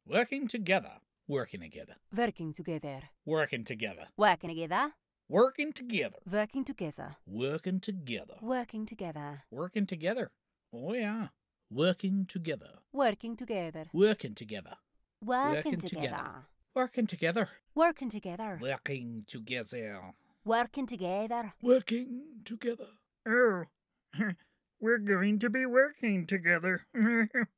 Working together. Working together. Working together. Working together. Working together. Working together. Working together. Working together. Working together. Working together. Oh, yeah. Working together. Working together. Working together. Working together. Working together. Working together. Working together. Working together. Working together. Oh, we're going to be working together.